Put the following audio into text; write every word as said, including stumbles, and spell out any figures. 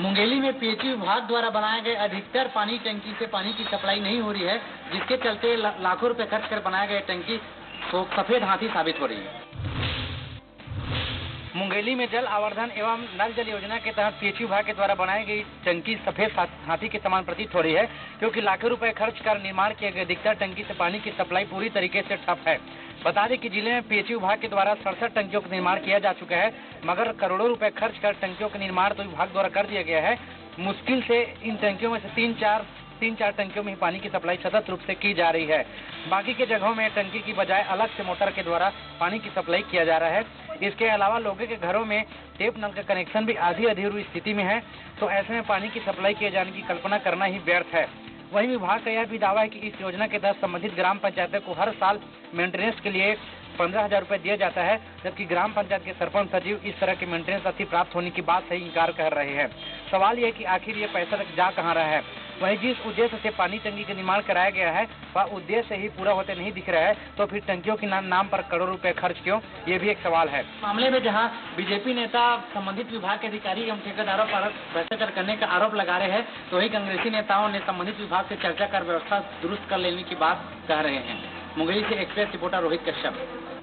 मुंगेली में पीएचई विभाग द्वारा बनाए गए अधिकतर पानी टंकी से पानी की सप्लाई नहीं हो रही है, जिसके चलते लाखों रुपए खर्च कर बनाए गए टंकी तो सफेद हाथी साबित हो रही है। मुंगेली में जल आवर्धन एवं नल जल योजना के तहत पीएचई विभाग के द्वारा बनाई गई टंकी सफेद हाथी के समान प्रतीत हो रही है, क्योंकि लाखों रुपए खर्च कर निर्माण किए गए अधिकतर टंकी से पानी की सप्लाई पूरी तरीके से ठप है। बता दें कि जिले में पीएचई विभाग के द्वारा सड़सठ टंकियों का निर्माण किया जा चुका है, मगर करोड़ों रुपए खर्च कर टंकियों का निर्माण तो विभाग द्वारा कर दिया गया है। मुश्किल से इन टंकियों में से तीन चार तीन चार टंकियों में ही पानी की सप्लाई सतत रूप से की जा रही है। बाकी के जगहों में टंकी की बजाय अलग से मोटर के द्वारा पानी की सप्लाई किया जा रहा है। इसके अलावा लोगों के घरों में टेप नल का कनेक्शन भी आधी अधूरी स्थिति में है, तो ऐसे में पानी की सप्लाई किए जाने की कल्पना करना ही व्यर्थ है। वहीं विभाग का यह भी दावा है कि इस योजना के तहत संबंधित ग्राम पंचायतों को हर साल मेंटेनेंस के लिए पंद्रह हजार रुपए दिया जाता है, जबकि ग्राम पंचायत के सरपंच सचिव इस तरह की मेंटेनेंस राशि प्राप्त होने की बात से इंकार कर रहे हैं। सवाल यह कि आखिर ये पैसा तक जा कहां रहा है। वहीं जिस उद्देश्य से पानी टंकी का निर्माण कराया गया है वह उद्देश्य ही पूरा होते नहीं दिख रहा है, तो फिर टंकियों के नाम पर करोड़ों रुपए खर्च क्यों, ये भी एक सवाल है। मामले में जहां बीजेपी नेता संबंधित विभाग के अधिकारी एवं ठेकेदारों पर भ्रष्टाचार करने का आरोप लगा रहे हैं, तो वही कांग्रेसी नेताओं ने संबंधित विभाग से चर्चा कर व्यवस्था दुरुस्त कर लेने की बात कह रहे हैं। मुंगेली से एक्सप्रेस रिपोर्टर रोहित कश्यप।